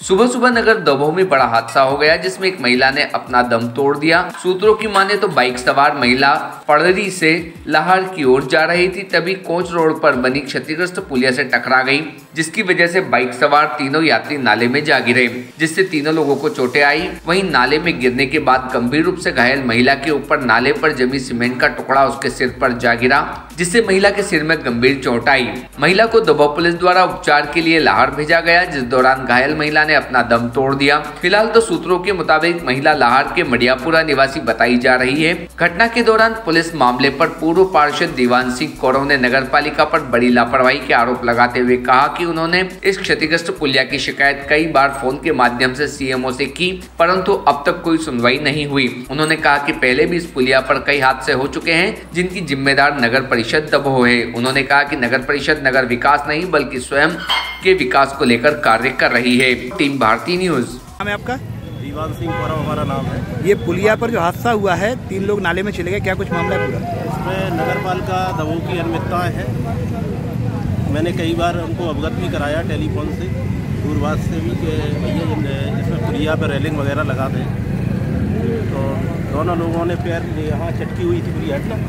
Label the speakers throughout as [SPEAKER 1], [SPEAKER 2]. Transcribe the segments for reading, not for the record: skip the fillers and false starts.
[SPEAKER 1] सुबह सुबह नगर दमोह में बड़ा हादसा हो गया, जिसमें एक महिला ने अपना दम तोड़ दिया। सूत्रों की माने तो बाइक सवार महिला पड़री से लाहौर की ओर जा रही थी, तभी कोच रोड पर बनी क्षतिग्रस्त पुलिया से टकरा गई, जिसकी वजह से बाइक सवार तीनों यात्री नाले में जा गिरे, जिससे तीनों लोगों को चोटें आई। वहीं नाले में गिरने के बाद गंभीर रूप से घायल महिला के ऊपर नाले पर जमी सीमेंट का टुकड़ा उसके सिर पर जा गिरा, जिससे महिला के सिर में गंभीर चोट आई। महिला को दमोह पुलिस द्वारा उपचार के लिए लाहौर भेजा गया, जिस दौरान घायल महिला ने अपना दम तोड़ दिया। फिलहाल तो सूत्रों के मुताबिक महिला लाहौर के मडियापुरा निवासी बताई जा रही है। घटना के दौरान पुलिस मामले पर पूर्व पार्षद दीवान सिंह कौरव ने नगर पालिका पर बड़ी लापरवाही के आरोप लगाते हुए कहा कि उन्होंने इस क्षतिग्रस्त पुलिया की शिकायत कई बार फोन के माध्यम से सीएमओ से की, परंतु अब तक कोई सुनवाई नहीं हुई। उन्होंने कहा कि पहले भी इस पुलिया पर कई हादसे हो चुके हैं, जिनकी जिम्मेदार नगर परिषद दमोह है। उन्होंने कहा कि नगर परिषद नगर विकास नहीं बल्कि स्वयं के विकास को लेकर कार्य कर रही है। Team Bharati news.
[SPEAKER 2] नाम है आपका?
[SPEAKER 3] दीवान सिंह कौरव हमारा नाम है।
[SPEAKER 2] ये पुलिया पर जो हादसा हुआ है, 3 लोग नाले में चले गए, क्या कुछ मामला है पूरा?
[SPEAKER 3] इसमें नगर पालिका दमोह की अनियमितताएं हैं। मैंने कई बार उनको अवगत भी कराया टेलीफोन से, दूरभाष से भी, कि भैया इसमें पुलिया पर रेलिंग वगैरह लगा दें। तो दोनों लोगों ने पैर यहाँ चटकी हुई थी पुलिया हटना,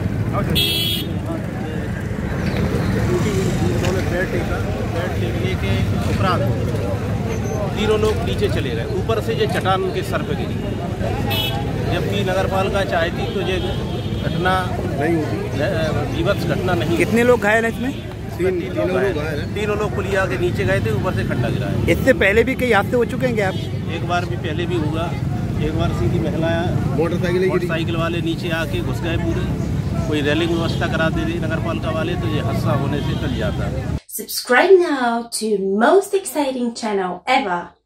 [SPEAKER 3] उन्होंने पैर टेका, पैर टेकने के उपरांत तीनों लोग नीचे चले गए। ऊपर से ये चट्टान उनके सर पे गिरी, जबकि नगर पालिका चाहती तो ये घटना नहीं होती, विवश घटना नहीं।
[SPEAKER 2] कितने लोग घायल हैं इसमें?
[SPEAKER 3] तीनों लोग पुलिया के नीचे गए थे, ऊपर से खड्डा गिरा है।
[SPEAKER 2] इससे पहले भी कई हादसे हो चुके हैं क्या आप?
[SPEAKER 3] एक बार भी पहले भी हुआ। एक बार सीधी महिला मोटरसाइकिल वाले नीचे आके घुस गए पूरे, कोई रेलिंग व्यवस्था करा दे रही नगर पालिका वाले, तो ये हादसा होने से टल जाता है।
[SPEAKER 4] Subscribe now to most exciting channel ever.